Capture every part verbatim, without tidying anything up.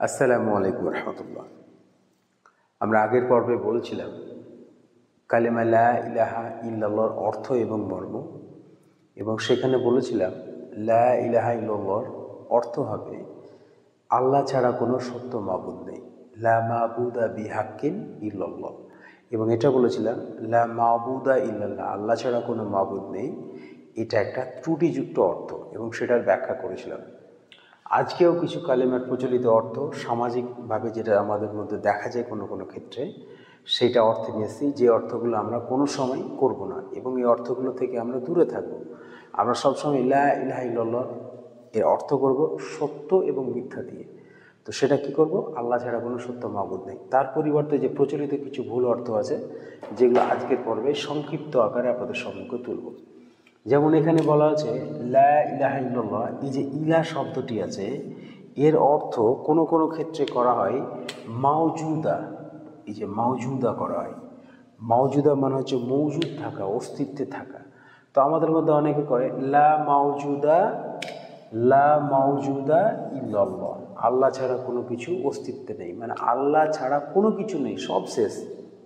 আসসালামু আলাইকুম রহমতুল্লাহ। আমরা আগের পর্বে বলছিলাম কালেমা লা ইলাহা ইল্লাল্লাহর অর্থ এবং মর্ম, এবং সেখানে বলেছিলাম লা ইলাহা ইল্লাল্লাহর অর্থ হবে আল্লাহ ছাড়া কোনো সত্য মাবুদ নেই, লা মাবুদা বিহাক্কিন ইল্লাল্লাহ। এবং এটা বলেছিলাম লা মাবুদা ইল্লাল্লাহ, আল্লাহ ছাড়া কোনো মাবুদ নেই, এটা একটা ত্রুটিযুক্ত অর্থ, এবং সেটার ব্যাখ্যা করেছিলাম। আজকেও কিছু কালেমার প্রচলিত অর্থ সামাজিকভাবে যেটা আমাদের মধ্যে দেখা যায় কোনো কোনো ক্ষেত্রে, সেটা অর্থে নিয়েছি, যে অর্থগুলো আমরা কোনো সময় করব না, এবং এই অর্থগুলো থেকে আমরা দূরে থাকব। আমরা সবসময় লা ইলাহা ইল্লাল্লাহ এর অর্থ করব সত্য এবং মিথ্যা দিয়ে। তো সেটা কি করব? আল্লাহ ছাড়া কোনো সত্য মাবুদ নেই। তার পরিবর্তে যে প্রচলিত কিছু ভুল অর্থ আছে, যেগুলো আজকের পর্বে সংক্ষিপ্ত আকারে আপনাদের সম্মুখে তুলব। যেমন এখানে বলা আছে লা ইলাহা ইল্লাল্লাহ, এই যে ইলা শব্দটি আছে এর অর্থ কোনো কোনো ক্ষেত্রে করা হয় মাওজুদা। এই যে মাওজুদা করা হয়, মাওজুদা মানে হচ্ছে মৌজুদ থাকা, অস্তিত্বে থাকা। তো আমাদের মধ্যে অনেকে করে লা মাওজুদা লা মাওজুদা ইল্লাল্লাহ, আল্লাহ ছাড়া কোনো কিছু অস্তিত্বে নেই, মানে আল্লাহ ছাড়া কোনো কিছু নেই, সব শেষ,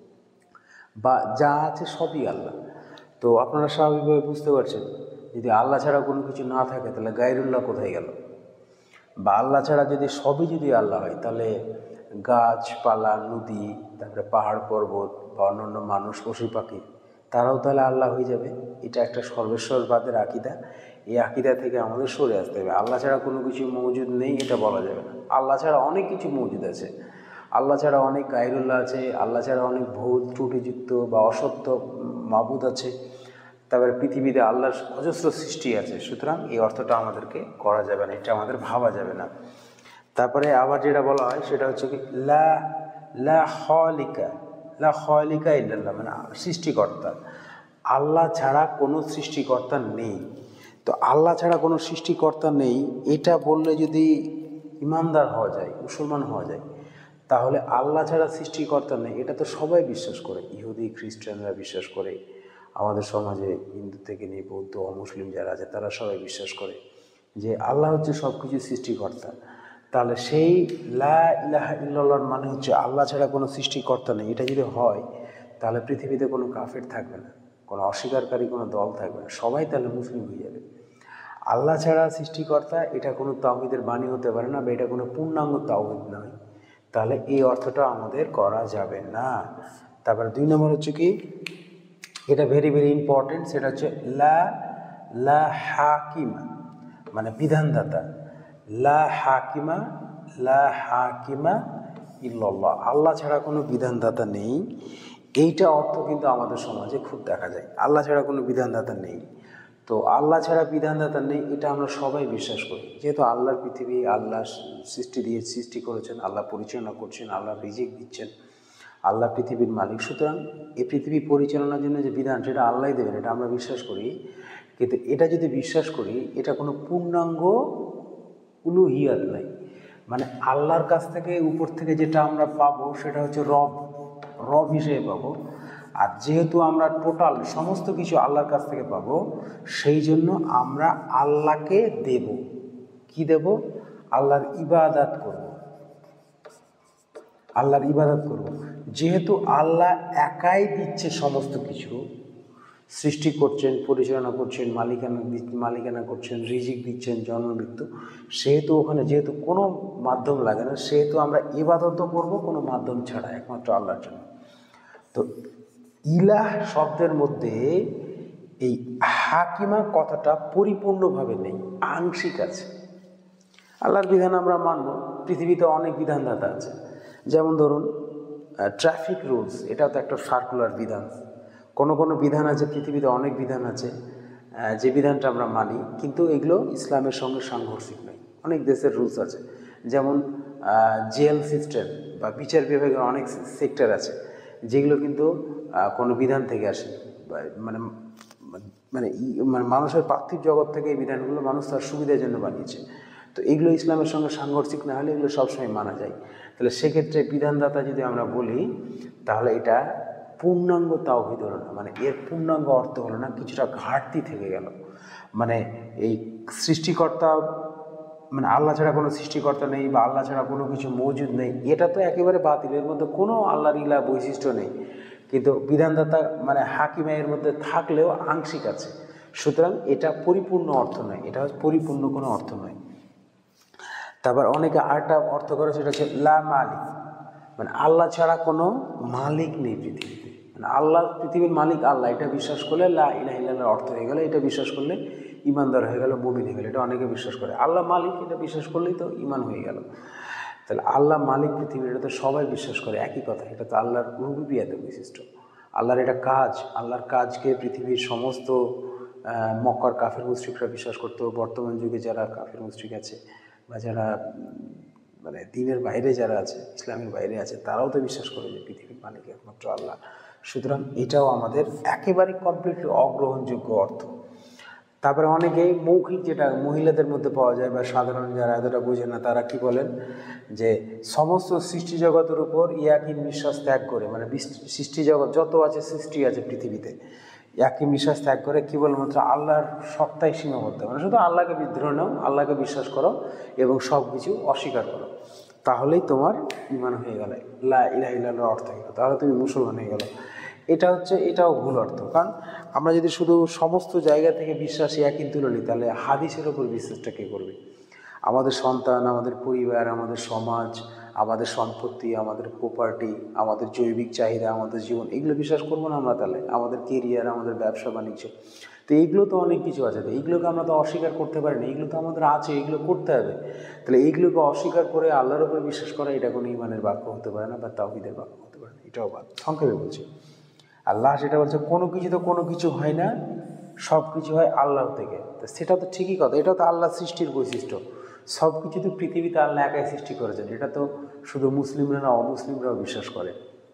বা যা আছে সবই আল্লাহ। তো আপনারা স্বাভাবিকভাবে বুঝতে পারছেন, যদি আল্লাহ ছাড়া কোনো কিছু না থাকে তাহলে গায়রুল্লাহ কোথায় গেল? বা আল্লাহ ছাড়া যদি সবই যদি আল্লাহ হয়, তাহলে গাছপালা, নদী, তারপরে পাহাড় পর্বত বা অন্যান্য মানুষ, পশু পাখি, তারাও তাহলে আল্লাহ হয়ে যাবে। এটা একটা সর্বেশ্বরবাদের আকিদা। এই আকিদা থেকে আমাদের সরে আসতে হবে। আল্লাহ ছাড়া কোনো কিছু মৌজুদ নেই এটা বলা যাবে না। আল্লাহ ছাড়া অনেক কিছু মৌজুদ আছে, আল্লাহ ছাড়া অনেক গায়রুল্লাহ আছে, আল্লাহ ছাড়া অনেক ভুল ত্রুটিযুক্ত বা অসত্য মাবুদ আছে, তারপরে পৃথিবীতে আল্লাহর অজস্র সৃষ্টি আছে। সুতরাং এই অর্থটা আমাদেরকে করা যাবে না, এটা আমাদের ভাবা যাবে না। তারপরে আবার যেটা বলা হয় সেটা হচ্ছে কি লা লা খালিকা লা খালিকা ইল্লাল্লাহ, মানে সৃষ্টিকর্তা। আল্লাহ ছাড়া কোনো সৃষ্টিকর্তা নেই। তো আল্লাহ ছাড়া কোনো সৃষ্টিকর্তা নেই এটা বললে যদি ইমানদার হওয়া যায়, মুসলমান হওয়া যায়, তাহলে আল্লাহ ছাড়া সৃষ্টিকর্তা নেই এটা তো সবাই বিশ্বাস করে। ইহুদি খ্রিস্টানরা বিশ্বাস করে, আমাদের সমাজে হিন্দু থেকে নিয়ে বৌদ্ধ অমুসলিম যারা আছে তারা সবাই বিশ্বাস করে যে আল্লাহ হচ্ছে সব কিছু সৃষ্টিকর্তা। তাহলে সেই লা ইলাহা ইল্লাল্লাহর মানে হচ্ছে আল্লাহ ছাড়া কোনো সৃষ্টিকর্তা নেই। এটা যদি হয় তাহলে পৃথিবীতে কোনো কাফের থাকবে না, কোনো অস্বীকারী কোনো দল থাকবে না, সবাই তাহলে মুসলিম হয়ে যাবে। আল্লাহ ছাড়া সৃষ্টিকর্তা এটা কোনো তাওহীদের বাণী হতে পারে না, বা এটা কোনো পূর্ণাঙ্গ তাওহীদ নয়। তাহলে এই অর্থটা আমাদের করা যাবে না। তারপরে দুই নম্বর হচ্ছে কি, এটা ভেরি ভেরি ইম্পর্টেন্ট, সেটা হচ্ছে লা লা হাকিমা, মানে বিধানদাতা। লা হাকিমা লা হাকিমা ইল্লাল্লাহ, আল্লাহ ছাড়া কোনো বিধানদাতা নেই। এইটা অর্থ কিন্তু আমাদের সমাজে খুব দেখা যায়, আল্লাহ ছাড়া কোনো বিধানদাতা নেই। তো আল্লাহ ছাড়া বিধানদাতা নেই এটা আমরা সবাই বিশ্বাস করি, যেহেতু আল্লাহর পৃথিবী আল্লাহ সৃষ্টি দিয়ে সৃষ্টি করেছেন, আল্লাহ পরিচালনা করছেন, আল্লাহ রিজিক দিচ্ছেন, আল্লাহ পৃথিবীর মালিক। সুতরাং এই পৃথিবী পরিচালনার জন্য যে বিধান সেটা আল্লাহই দেবেন, এটা আমরা বিশ্বাস করি। কিন্তু এটা যদি বিশ্বাস করি, এটা কোনো পূর্ণাঙ্গ উলুহিয়াত নাই, মানে আল্লাহর কাছ থেকে উপর থেকে যেটা আমরা পাবো সেটা হচ্ছে রব, রব হিসেবে পাবো। আর যেহেতু আমরা টোটাল সমস্ত কিছু আল্লাহর কাছ থেকে পাবো, সেই জন্য আমরা আল্লাহকে দেব। কি দেব? আল্লাহর ইবাদত করব, আল্লাহর ইবাদত করব। যেহেতু আল্লাহ একাই দিচ্ছে সমস্ত কিছু, সৃষ্টি করছেন, পরিচালনা করছেন, মালিকানা মালিকানা করছেন, রিজিক দিচ্ছেন, জন্ম মৃত্যু, সেহেতু ওখানে যেহেতু কোনো মাধ্যম লাগে না, সেহেতু আমরা ইবাদত করব কোনো মাধ্যম ছাড়া একমাত্র আল্লাহর জন্য। তো ইলাহ শব্দের মধ্যে এই হাকিমা কথাটা পরিপূর্ণভাবে নেই, আংশিক আছে। আল্লাহর বিধান আমরা মানব, পৃথিবীতে অনেক বিধানদাতা আছে। যেমন ধরুন ট্রাফিক রুলস, এটা তো একটা সার্কুলার বিধান। কোনো কোনো বিধান আছে, পৃথিবীতে অনেক বিধান আছে যে বিধানটা আমরা মানি, কিন্তু এগুলো ইসলামের সঙ্গে সাংঘর্ষিক নয়। অনেক দেশের রুলস আছে, যেমন জেল সিস্টেম বা বিচার বিভাগের অনেক সেক্টর আছে যেগুলো কিন্তু কোনো বিধান থেকে আসে, মানে মানে মানে মানুষের পার্থিব জগৎ থেকে এই বিধানগুলো মানুষ তার সুবিধার জন্য বানিয়েছে। তো এগুলো ইসলামের সঙ্গে সাংঘর্ষিক না হলে এগুলো সবসময় মানা যায়। তাহলে সেক্ষেত্রে বিধানদাতা যদি আমরা বলি, তাহলে এটা পূর্ণাঙ্গ তাওহীদ হলো না, মানে এর পূর্ণাঙ্গ অর্থ হলো না, কিছুটা ঘাটতি থেকে গেল। মানে এই সৃষ্টিকর্তা মানে আল্লাহ ছাড়া কোনো সৃষ্টিকর্তা নেই বা আল্লাহ ছাড়া কোনো কিছু মজুদ নেই, এটা তো একেবারে বাতিল, এর মধ্যে কোনো আল্লাহর ইলা বৈশিষ্ট্য নেই। কিন্তু বিধানদাতা মানে হাকিমা এর মধ্যে থাকলেও আংশিক আছে, সুতরাং এটা পরিপূর্ণ অর্থ নয়, এটা হচ্ছে পরিপূর্ণ কোনো অর্থ নয়। তারপর অনেকে আরেকটা অর্থ করে, সেটা হচ্ছে লা মালিক, মানে আল্লাহ ছাড়া কোনো মালিক নেই পৃথিবীতে, মানে আল্লাহ পৃথিবীর মালিক আল্লাহ, এটা বিশ্বাস করলে লা ইলাহা ইল্লাল্লাহর অর্থ হয়ে গেল, এটা বিশ্বাস করলে ইমানদার হয়ে গেল, মুমিন হয়ে গেল। এটা অনেকে বিশ্বাস করে আল্লাহ মালিক, এটা বিশ্বাস করলেই তো ইমান হয়ে গেল। তাহলে আল্লাহ মালিক পৃথিবীর, এটা তো সবাই বিশ্বাস করে, একই কথা। এটা তো আল্লাহর রুবুবিয়াতে বৈশিষ্ট্য, আল্লাহর এটা কাজ। আল্লাহর কাজকে পৃথিবীর সমস্ত মক্কার কাফের মুশরিকরা বিশ্বাস করতো, বর্তমান যুগে যারা কাফের মুশরিক আছে বা যারা মানে দিনের বাইরে যারা আছে, ইসলামের বাইরে আছে, তারাও তো বিশ্বাস করে যে পৃথিবীর মালিক একমাত্র আল্লাহ। সুতরাং এটাও আমাদের একেবারে কমপ্লিটলি অগ্রহণযোগ্য অর্থ। তারপরে অনেকেই মৌখিক, যেটা মহিলাদের মধ্যে পাওয়া যায় বা সাধারণ যারা এতটা বোঝে না, তারা কি বলেন যে সমস্ত সৃষ্টি জগতের উপর ইয়াকিন বিশ্বাস ত্যাগ করে, মানে সৃষ্টি জগৎ যত আছে, সৃষ্টি আছে পৃথিবীতে, ইয়াকিন বিশ্বাস ত্যাগ করে কেবলমাত্র আল্লাহর সত্তায় সীমাবদ্ধ, মানে শুধু আল্লাহকে বিদ্রোহ নাও, আল্লাহকে বিশ্বাস করো এবং সব কিছু অস্বীকার করো, তাহলেই তোমার ঈমান হয়ে গেল, লা ইলাহা ইল্লাল্লাহর অর্থ হয়ে গেল, তাহলে তুমি মুসলমান হয়ে গেল। এটা হচ্ছে, এটাও ভুল অর্থ। কারণ আমরা যদি শুধু সমস্ত জায়গা থেকে বিশ্বাসী একই তুলে নিই, তাহলে হাদিসের ওপর বিশ্বাসটা কে করবে? আমাদের সন্তান, আমাদের পরিবার, আমাদের সমাজ, আমাদের সম্পত্তি, আমাদের প্রপার্টি, আমাদের জৈবিক চাহিদা, আমাদের জীবন, এগুলো বিশ্বাস করবো না আমরা? তাহলে আমাদের কেরিয়ার, আমাদের ব্যবসা বাণিজ্য, তো এইগুলো তো অনেক কিছু আছে, তো এইগুলোকে আমরা তো অস্বীকার করতে পারি না, এগুলো তো আমাদের আছে, এগুলো করতে হবে। তাহলে এইগুলোকে অস্বীকার করে আল্লাহর উপর বিশ্বাস করা, এটা কোনো ইমানের বাক্য হতে পারে না বা তাওহীদের বাক্য হতে পারে না, এটাও বাদ। সংক্ষেপে বলছি, আল্লাহ সেটা বলছে কোনো কিছু তো কোনো কিছু হয় না, সব কিছু হয় আল্লাহ থেকে। তো সেটা তো ঠিকই কথা, এটাও তো আল্লাহ সৃষ্টির বৈশিষ্ট্য। সব কিছু তো পৃথিবীতে আল্লাহ একাই সৃষ্টি করেছেন, এটা তো শুধু মুসলিমরা না, অমুসলিমরাও বিশ্বাস করে।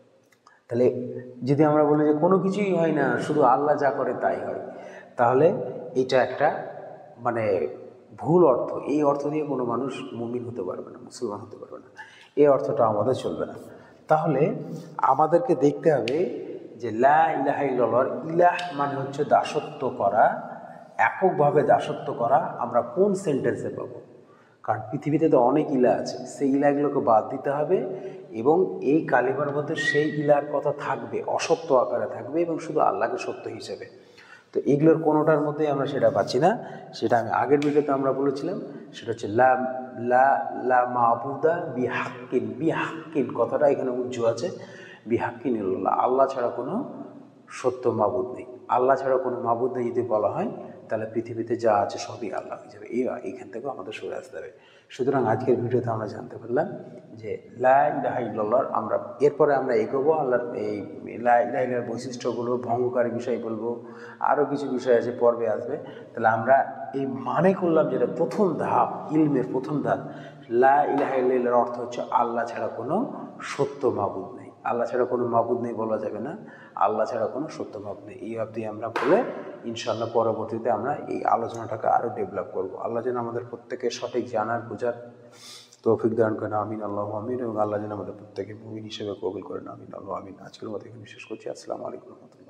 তাহলে যদি আমরা বলি যে কোনো কিছুই হয় না, শুধু আল্লাহ যা করে তাই হয়, তাহলে এটা একটা মানে ভুল অর্থ। এই অর্থ দিয়ে কোনো মানুষ মুমিন হতে পারবে না, মুসলমান হতে পারবে না, এই অর্থটা আমাদের চলবে না। তাহলে আমাদেরকে দেখতে হবে যে লা ইলাহা ইল্লাল্লাহর ইলাহ মানে হচ্ছে দাসত্ব করা, এককভাবে দাসত্ব করা। আমরা কোন সেন্টেন্সে পাবো? কারণ পৃথিবীতে তো অনেক ইলা আছে, সেই ইলাগুলোকে বাদ দিতে হবে এবং এই কালিমার মধ্যে সেই ইলার কথা থাকবে, অসত্য আকারে থাকবে এবং শুধু আল্লাহকে সত্য হিসেবে। তো এগুলোর কোনোটার মধ্যেই আমরা সেটা পাচ্ছি না। সেটা আমি আগের ভিডিওতে আমরা বলেছিলাম, সেটা হচ্ছে লা লা লা মাবুদা বিহাক্কিন। বিহাক্কিন কথাটা এখানে উজ্জ্ব আছে, বিহাক্কিন ইল্লাল্লাহ, আল্লাহ ছাড়া কোনো সত্য মাবুদ নেই। আল্লাহ ছাড়া কোনো মাবুদ নেই যদি বলা হয়, তাহলে পৃথিবীতে যা আছে সবই আল্লাহ হয়ে যাবে। এই এইখান থেকেও আমাদের সরে আসতে হবে। সুতরাং আজকের ভিডিওতে আমরা জানতে পারলাম যে লা ইলাহা ইল্লাল্লাহর আমরা এরপরে আমরা এগোবো, আল্লাহর এই লা ইলাহা ইল্লাল্লাহর বৈশিষ্ট্যগুলো, ভঙ্গকারী বিষয় বলবো, আরও কিছু বিষয় আছে পর্বে আসবে। তাহলে আমরা এই মানে করলাম যেটা প্রথম ধাপ, ইলমের প্রথম ধাপ, লা ইলাহা ইল্লাল্লাহর অর্থ হচ্ছে আল্লাহ ছাড়া কোনো সত্য মাবুদ নেই। আল্লাহ ছাড়া কোনো মাবুদ নেই বলা যাবে না, আল্লাহ ছাড়া কোনো সত্য মাবুদ নেই। এই অবধি আমরা বলে ইনশাআল্লাহ পরবর্তীতে আমরা এই আলোচনাটাকে আরও ডেভেলপ করব। আল্লাহ যেন আমাদের প্রত্যেকের সঠিক জানার বোঝার তৌফিক দান করেন, আমিন আল্লাহ আমিন। এবং আল্লাহ যেন আমাদের প্রত্যেকে মুমিন হিসেবে কবুল করেন, আমিন আল্লাহ আমিন। আজকের মতো এখানে শেষ করছি। আসসালামু আলাইকুম।